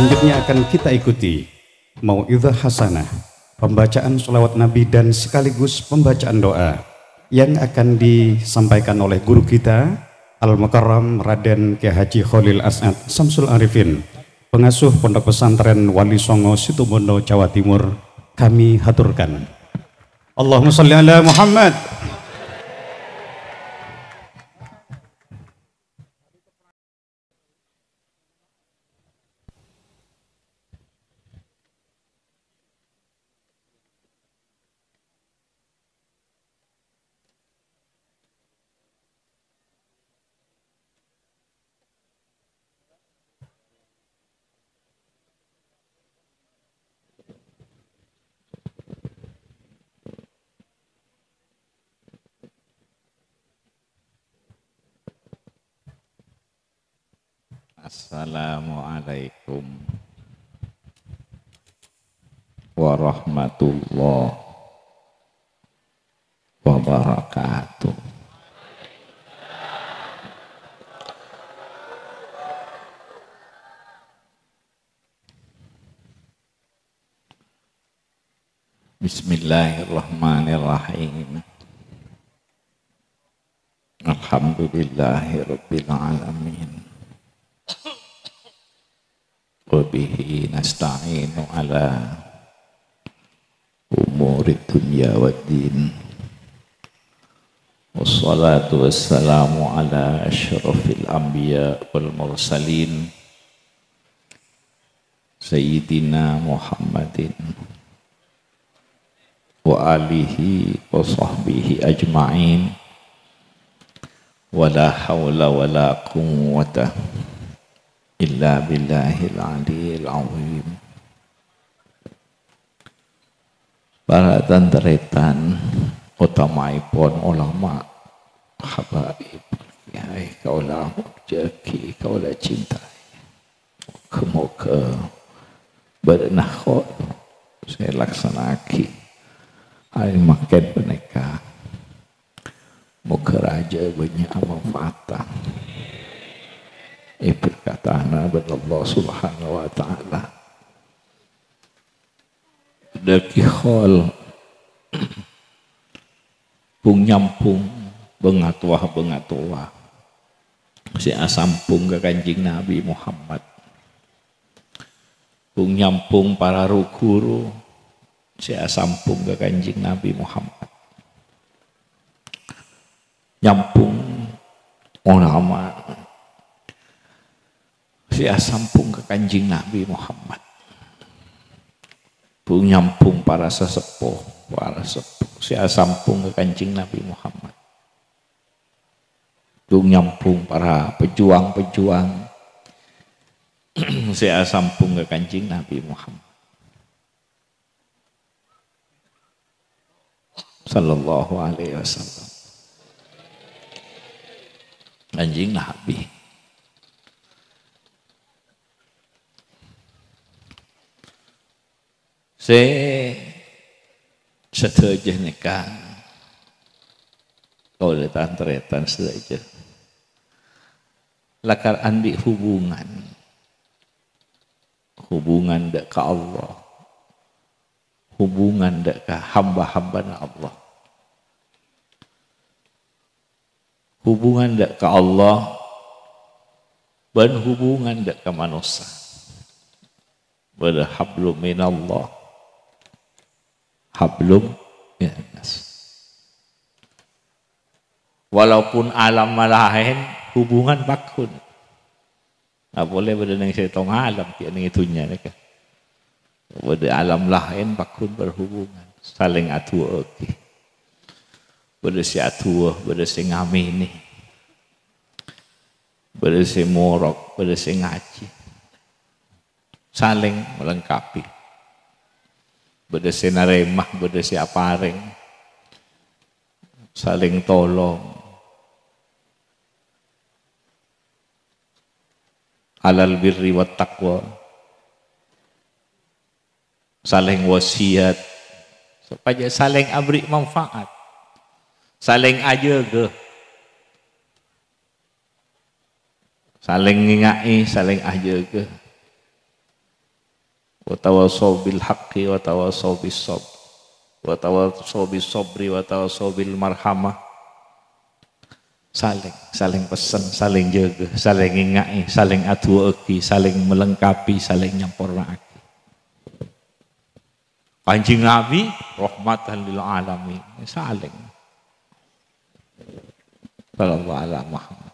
Selanjutnya akan kita ikuti Mau'izah Hasanah, pembacaan sholawat Nabi dan sekaligus pembacaan doa yang akan disampaikan oleh guru kita Al-Mukarram Raden Kiai Haji Khalil As'ad Samsul Arifin, pengasuh Pondok Pesantren Wali Songo Situbondo Jawa Timur. Kami haturkan. Allahumma sholli ala Muhammad. Assalamualaikum warahmatullahi wabarakatuh. Bismillahirrahmanirrahim. Alhamdulillahirabbil alamin. Wabihi nasta'inu ala umuri dunya waddin. Wassalatu wassalamu ala asyrafil anbiya wal mursalin Sayyidina Muhammadin wa alihi wa sahbihi ajma'in. Wa la hawla wa la quwwata illa billahil aliyil azim. Para tanteretan utamaipun ulama habaib kiai kaula jeki kaula cintai, semoga bernahot saya laksanaki hari makan peneka moga raja banyak manfaatan. Berkatana Allah subhanahu wa ta'ala daki khol pung nyampung bengatuah si asampung ke Kanjeng Nabi Muhammad, pung nyampung para guru si asampung ke Kanjeng Nabi Muhammad, nyampung ulama si asampung ke Kanjeng Nabi Muhammad, pung nyampung para sesepuh si asampung ke Kanjeng Nabi Muhammad, pung nyampung para pejuang-pejuang si asampung ke Kanjeng Nabi Muhammad sallallahu alaihi wasallam. Kanjeng Nabi setuju nikah kau letan teretan setuju lakar andi hubungan dek ke Allah, hubungan dek ke hamba-hamba Allah, hubungan dek ke Allah dan hubungan dek ke manusia, berhablum minallah hablum minas. Walaupun alam lain hubungan bakun. Nggak boleh beda dengan setong alam tiada dengan itunya mereka. Beda alam lain bakun berhubungan, saling atua oke. Beda si atua, beda si ngamini, beda si morok, beda si ngaji, saling melengkapi. Beda si naremah, beda si apareng, saling tolong. Alal birri wa taqwa, saling wasiat, supaya saling abri manfaat, saling ajaga, saling ngingai, saling ajaga. wa tawassaw bil haqqi wa tawassaw bis sabr wa tawassaw bis sabri wa tawassaw bil marhamah. Saling pesan, saling jaga, saling ingai, saling aduaki, saling melengkapi, saling nyampurnaaken. Kanjeng Nabi rahmatan lil alamin, saling. Sallallahu alaihi Muhammad.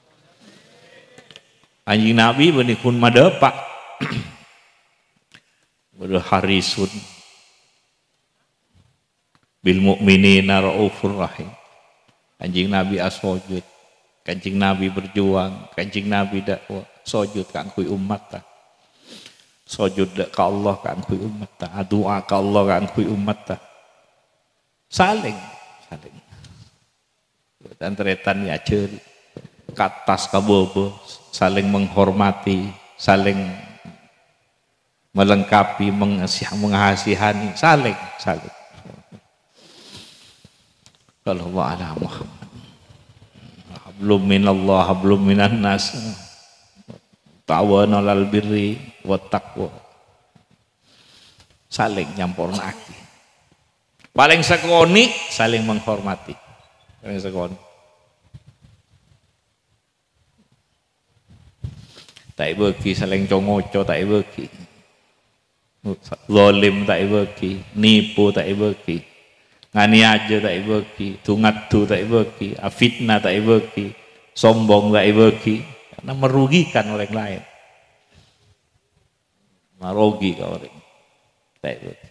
Kanjeng Nabi benikun madepak. Beueuh harisun bil mu'minina raufur rahim. Kanjeng Nabi asojud, Kanjeng Nabi berjuang, Kanjeng Nabi dakwah, sujud kangkuy umat ta. Sujud ka Allah kangkuy umat ta, doa ka Allah kangkuy umat ta. Saling. Dan teretan ya ceuri. Katas ka bobo, saling menghormati, saling melengkapi, mengasihani, saling. Sallallahu ala Muhammad. Hablum minallah, hablum minan nas. Ta'awanu 'alal birri wat taqwa. Saling nyampurnake. Paling sekoni saling menghormati. Paling sekoni. Tak bagi saling congoco, tak bagi. Zalim tak bagi, nipu tak bagi. Ngani aja tak bagi, tungatu tak bagi, fitnah tak bagi, sombong tak bagi, karena merugikan orang lain. Merugi ke orang. Tak bagi.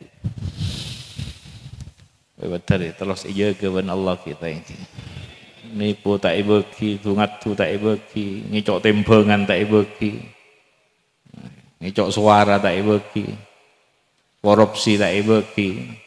Betul terus ijaga ban Allah kita ini. Nipu tak bagi, tungatu tak bagi, ngicok tembengan tak bagi, ngicok suara tak bagi, korupsi tak bagi.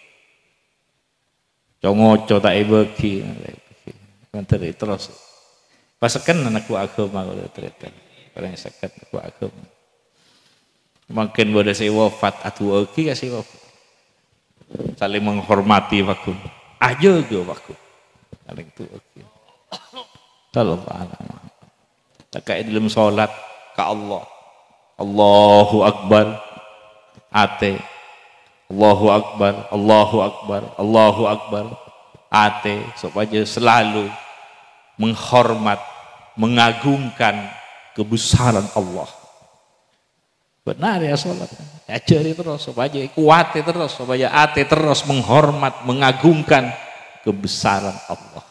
Congoco tak bagi, nanti terus. Pasakan anakku agama kalau ternyata, paling sekat aku agama. Makin bodoh saya wafat atau oki kasih wafat. Saling menghormati waktu, aja gue waktu, saling tu oki. Sallallahu alaihi wasallam. Tak dalam solat ke Allah, Allahu Akbar, ate. Allahu Akbar, Allahu Akbar, Allahu Akbar. Ate supaya selalu menghormat, mengagungkan kebesaran Allah. Benar ya salat. Ajari terus supaya kuat terus, supaya ate terus menghormat, mengagungkan kebesaran Allah.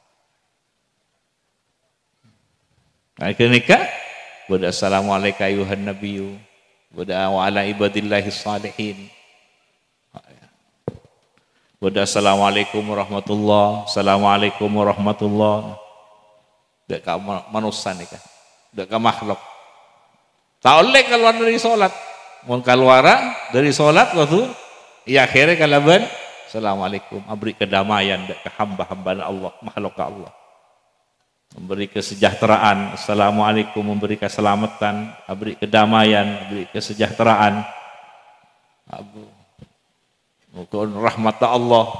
Akhirnya Assalamualaikum ayuhan nabiyyu wa ala ibadillahi salihin. Assalamualaikum warahmatullahi, assalamualaikum warahmatullahi. Dak ka manusia nih kan, dak ka makhluk. Tak oleh keluar dari solat, mau keluar dari solat waktu, ya akhirnya kalaban, assalamualaikum, abri kedamaian dak ke hamba-hamba Allah, makhluk Allah. Memberi kesejahteraan, assalamualaikum, memberi keselamatan, abri kedamaian, abri kesejahteraan. Abu Muka rahmat Allah,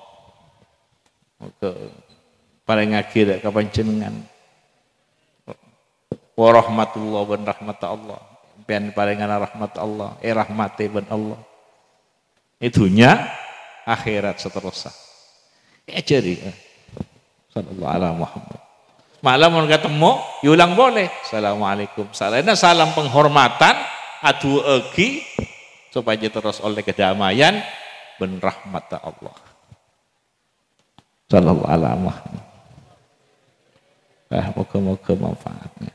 muka paling akhir kapan jenengan, warahmatullah ben rahmat Allah, ben palingan rahmat Allah, rahmati ben Allah. Itunya akhirat seterusnya. Jadi, sallallahu alaihi Muhammad. Malam mau ketemu, yulang boleh. Assalamualaikum. Salahnya salam penghormatan, adu egi supaya terus oleh kedamaian. Ben rahmat Allah. Sallallahu alaihi Muhammad. Moga-moga manfaatnya.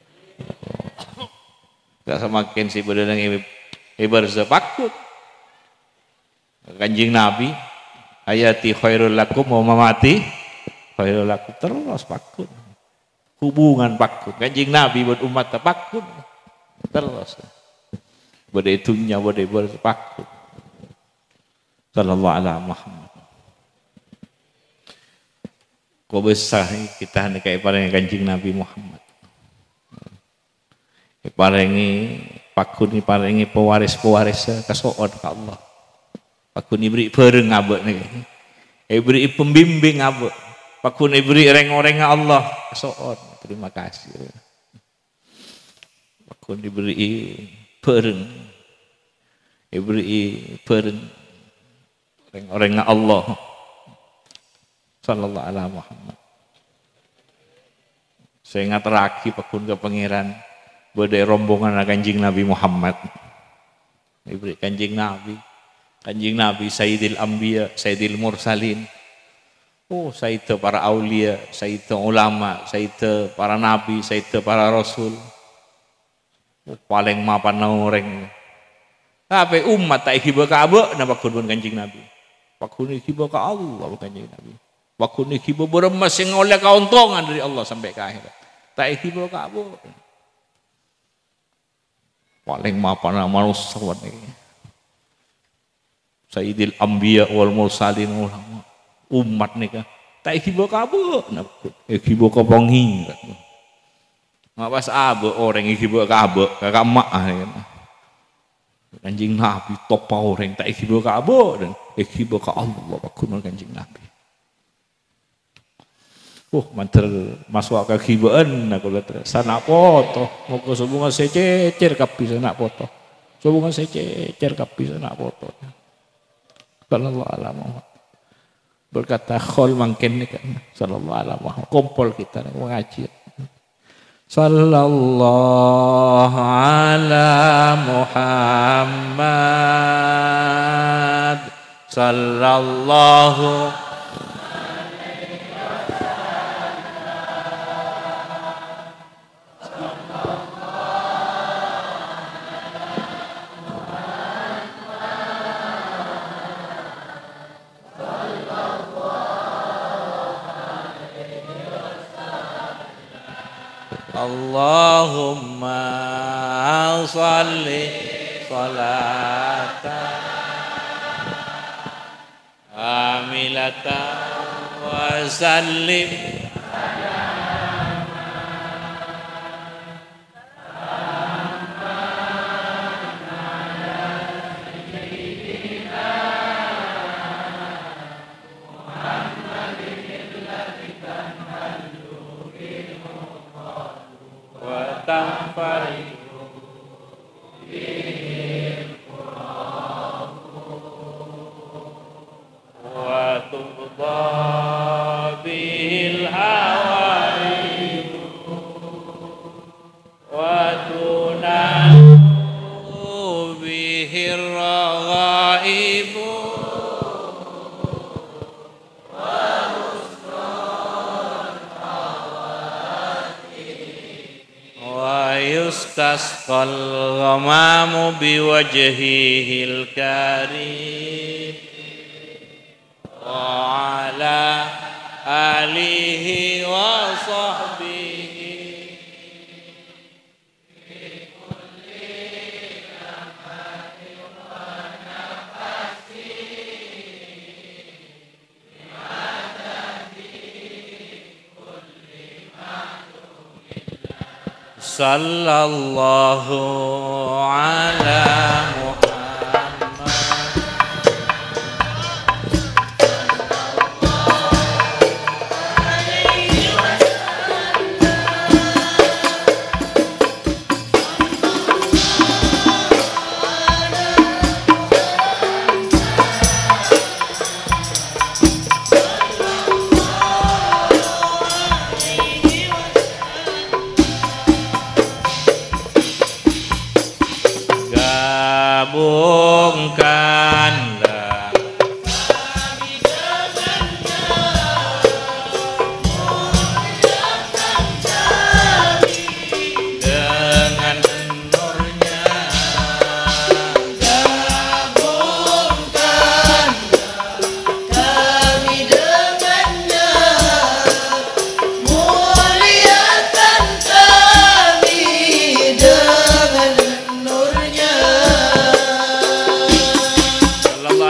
Gak semakin si bedenang ibar sepakut. Kanjeng Nabi, ayati khairul lakum wa mamati khairul lakum, terus pakut. Hubungan pakut. Kanjeng Nabi buat umat pakut. Terus. Bade itunya bade berpakut. Sallallahu alaihi Muhammad. Kau besar kita hendak kayak paling Kanjeng Nabi Muhammad. Paringi pakun paringi pewaris-pewaris kasoon ka Allah. Pakun ibri bareng ngabek nih. Ibri pembimbing ngabek. Pakun ibri reng-reng Allah kasoon. Terima kasih. Pakun diberi bareng. ibri peren orang-orang Allah sallallahu alaihi Muhammad. Saya ngateraki pakun ke pangeran badai rombongan Kanjeng Nabi Muhammad. Ibri Kanjeng Nabi Sayyidil Anbiya, Sayyidil Mursalin. Oh, sayyid para aulia, sayyid ulama, sayyid para nabi, sayyid para rasul. Oh, paling mapan orang. Tapi umat tak hiba ka aba na pakun Kanjeng Nabi. Pakun hiba ka Allah Kanjeng Nabi. Pakun hiba beremas sing oleh kauntungan dari Allah sampai ke akhirat. Tak hiba ka aba. Paling mapan manusia ini. Sayyidil Anbiya wal Mursalin ulama. Umat nih kan. Tak hiba ka aba na hiba ka pengi. Ngawas aba orang hiba ka aba kakak mak kan. Kanjeng Nabi top orang tak hiba ka aba dan hiba ka Allah pakun Kanjeng Nabi. Mantel masuk ke hibaan aku lihat sanak foto mau ke subungan sececer kapi sanak foto subungan sececer kapi sanak foto sallallahu alaihi wasallam berkata khol mangken ni kan sallallahu alaihi wasallam kumpul kita mengaji sallallahu ala Muhammad sallallahu Allahumma salli salatan amilatan wa sallim tasqal ghamamu biwajhihil karim wa ala alihi wa sahbihi sallallahu ala Muhammad gabungkanlah dengan nurnya gabungkan kami dengannya muliakan kami dengan nurnya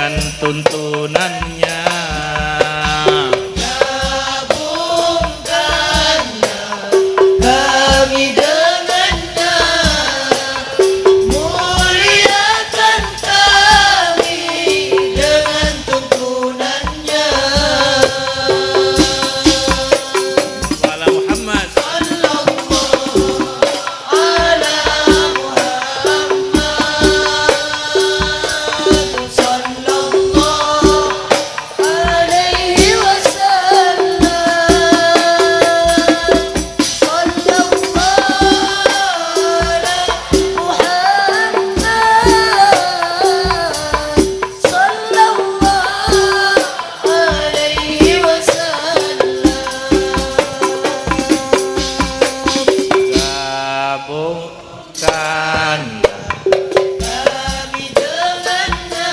dengan tuntunannya. Gabungkanlah kami dengannya, muliakan kami dengan tuntunannya. Wala Muhammad Sallallahu ala Muhammad, sallallahu alaihi wasallam, sallallahu ala Muhammad, sallallahu alaihi wasallam. gabungkanlah Kami dengannya,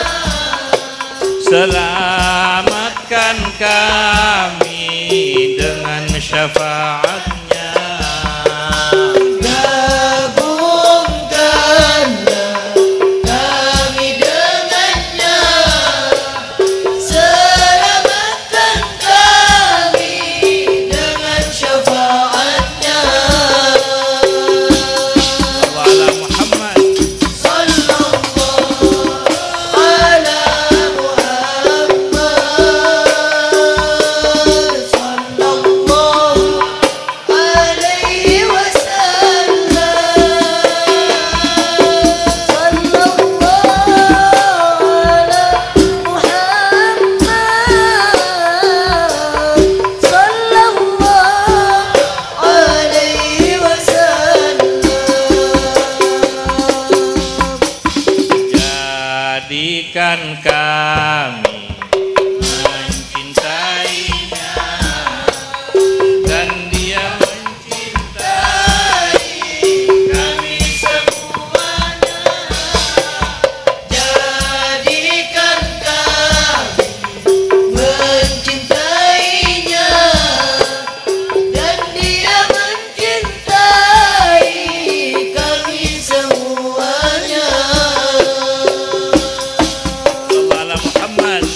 selamatkan kami dengan syafaatnya. gabungkanlah kami dengannya, selamatkan kami dengan syafaatnya. Wala Muhammad Sallallahu ala Muhammad, sallallahu alaihi wasallam, sallallahu ala Muhammad, sallallahu alaihi wasallam. jadikan kami mencintainya dan dia mencintai kami semuanya. Jadikan kami mencintainya dan dia mencintai kami semuanya. Wala Muhammad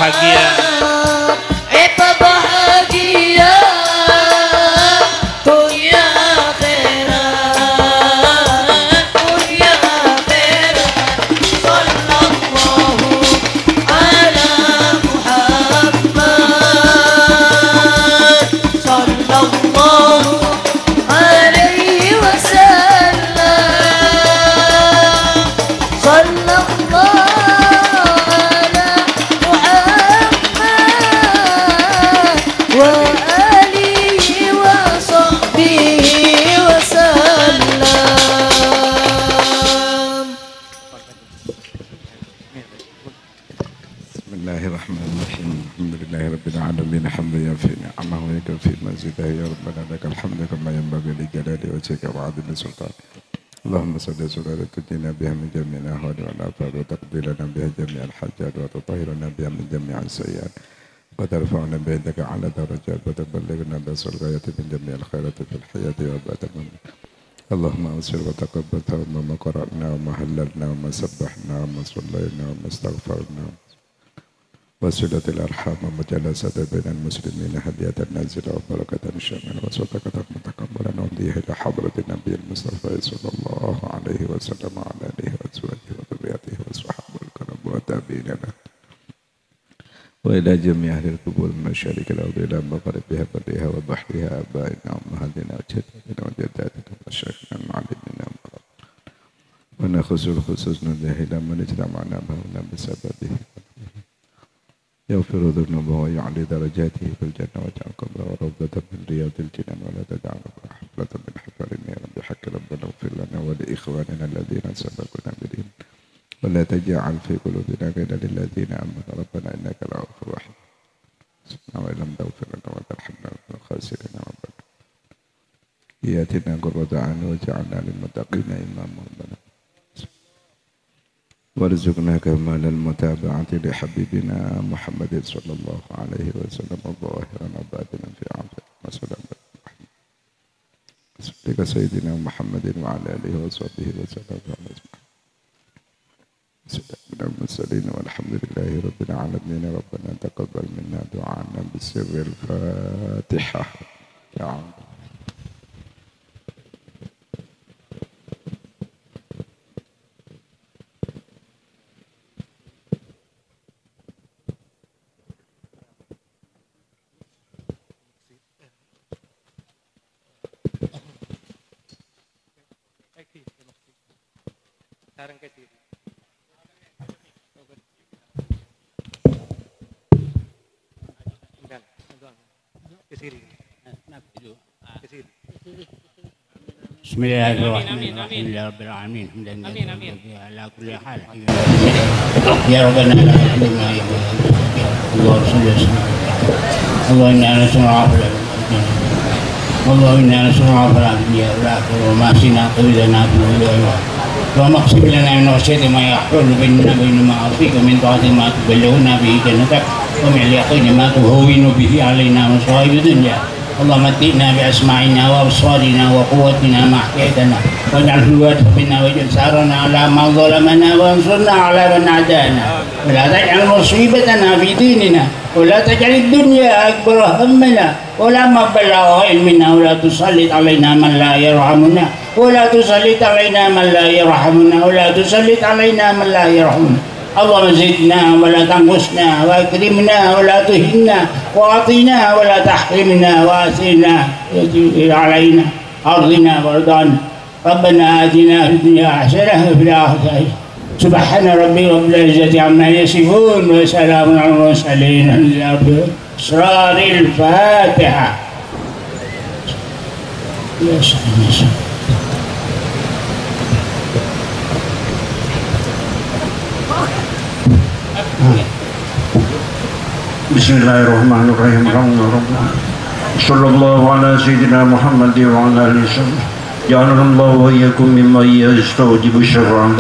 bahagia. bahagia dunia akhirat, dunia akhirat. Sallallahu ala Muhammad, sallallahu alaihi wasallam, sallallahu ala Muhammad wa alihi wa sahbihi wasallam. Bismillahirrahmanirrahim. Alhamdulillahirabbil alamin hamdan yafi ni'amahu wa yakfi mazidah ya rabbana lakal hamdu kama yanbaghi li jalali wajhika wa 'azimi sultanik. Allahumma salli ala sayyidina biha min jami'il ahwali wal afat wa taqbilana biha jami'al hajat wa tutahhirana biha min jami'is sayyi'at wa tarfa'una biha indaka 'ala darajat wa tuballighuna bi ghayati min jami'il khairati fil hayati wa ba'da al-mamat. Allahumma asir wa taqabbal thawma ma qara'na wa ma hallalna wa ma sabbahna wa ma sallayna wa ma astaghfarna وصلة الأرحام ومجالسة بين المسلمين هدية نازلة وبركة شاملة وصدقة متقبلة نهديها إلى حضرة النبي المصطفى صلى الله عليه وسلم وعلى آله وأزواجه وذريته وصحبه الكرام والتابعين له وإلى جميع أهل القبور من مشارق الأرض إلى مغربها برها وبحرها آبائنا وأمهاتنا وجداتنا وجداتنا ومشايخنا ومعلمينا ونخص الخصوص ندعي إلى من اجتمعنا هنا بسببه يغفر ذنوبه ويعلي درجاته في الجنة واجعل قبره روضة من رياض الجنان ولا تجعل حفلة من حفل النيران بحق ربنا اغفر لنا ولإخواننا الذين سبقونا بالإيمان ولا تجعل في قلوبنا غير للذين آمنوا ربنا إنك رؤوف رحيم وإن لم تغفر لنا وترحمنا من الخاسرين ربنا آتنا قرة أعين واجعلنا للمتقين إماما ربنا وارزقنا كمال المتابعة لحبيبنا محمد صلى الله عليه وسلم ظاهرا وباطنا في عافية وسلامة لك سيدنا محمد وعلى آله وصحبه وسلم سيدنا المرسلين والحمد لله رب العالمين. ربنا تقبل منا دعاءنا بسر الفاتحة يا عم. بسم الله الرحمن الرحيم لله رب العالمين حمدا لله على كل حال يا ربنا لك الحمد ما يقول الله صل وسلم الله إنا نسمع والله إنا نسمع فلا الدنيا والآخرة وما سنا قبلنا في الدنيا اللهم اقسم لنا من خشيتك ما يحول بيننا وبين معاصيك ومن طاعتك ما تبلغنا به جنتك ومن اليقين ما تهون به علينا مصائب الدنيا. اللهم متئنا بأسماعنا وأبصارنا وقوتنا ما أحييتنا واجعله الوارث منا واجعل ثارنا على من ظلمنا وانصرنا على من عادانا ولا تجعل مصيبتنا في ديننا ولا تجعل الدنيا أكبر همنا ولا مبلغ علمنا ولا تسلط علينا من لا يرحمنا ولا تسلط علينا من لا يرحمنا ولا تسلط علينا من لا يرحمنا. اللهم زدنا ولا تنقصنا واكرمنا ولا تهنا واعطنا ولا تحرمنا واثرنا علينا ارضنا وارضنا. ربنا آتنا في الدنيا حسنة وفي الآخرة حسنة. سبحان ربي رب العزة عما يصفون وسلام على المرسلين. أسرار الفاتحة. يا سلام. Bismillahirrahmanirrahim. Sallallahu ala sayyidina Muhammad wa ala alihi wasallam. Ja'alallahu wa iyyakum mimman yastajibu syarra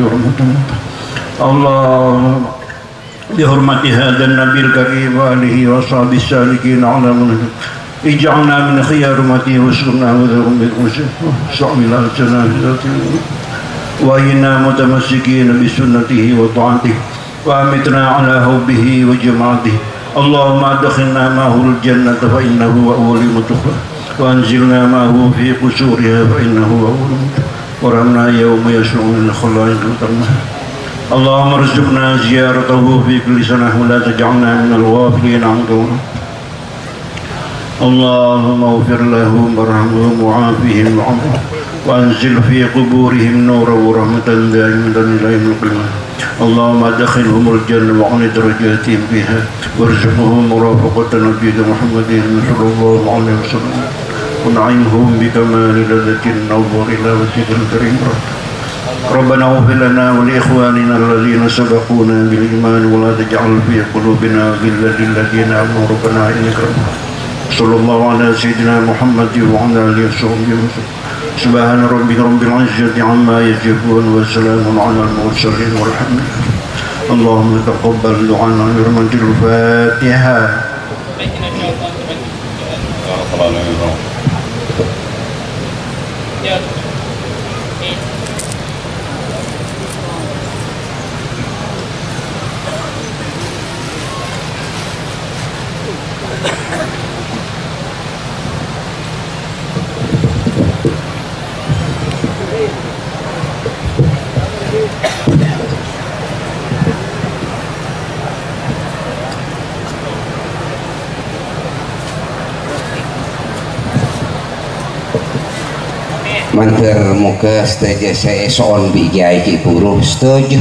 Allah bihormati hadzal nabiyil karim wa alihi wa sahbihi salikin ala man ij'alna min khiyar ummati wa sunna wa dhum bil usul sa'mila jannati wa inna mutamassikin bi sunnatihi wa ta'atihi وأمتنا على حبه وجماعته اللهم أدخلنا معه الجنة فإنه أول مدخل وأنزلنا معه في قصورها فإنه أول مدخل ورحمنا يوم يشرع الخلائق الكرمة اللهم ارزقنا زيارته في كل سنة ولا تجعلنا من الغافلين عن دونه اللهم اغفر لهم وارحمهم وعافهم وعافهم وأنزل في قبورهم نورا ورحمة دائمة إلى يوم القيامة اللهم أدخلهم الجنة وعلي درجاتهم فيها وارزقهم مرافقة نبينا محمد صلى الله عليه وسلم ونعمهم بكمال لذة النظر إلى وجهك الكريم ربنا اغفر لنا ولإخواننا الذين سبقونا بالإيمان ولا تجعل في قلوبنا غلا للذين آمنوا ربنا إنك صلى الله على سيدنا محمد وعلى آله وصحبه وسلم سبحان ربك رب العزة عما يصفون وسلام على المرسلين والحمد لله اللهم تقبل دعانا برحمة الفاتحة Mantar muka setuju saya soal bijai ki buruh setuju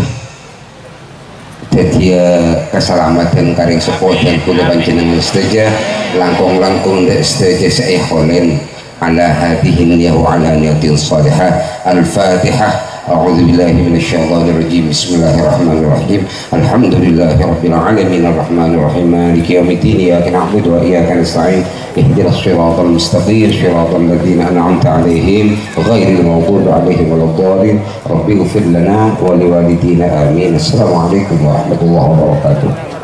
tetia keselamatan karing sepotan kula panjenengan setuju langkung dek setuju saya kholen ala hadihin ya wa ala niyatin salihah al-fatihah أعوذ بالله من الشيطان الرجيم بسم الله الرحمن الرحيم الحمد لله رب العالمين الرحمن الرحيم مالك يوم الدين إياك نعبد وإياك نستعين اهدنا الصراط المستقيم صراط الذين أنعمت عليهم غير المغضوب عليهم ولا الضالين رب اغفر لنا ولوالدينا آمين السلام عليكم ورحمة الله وبركاته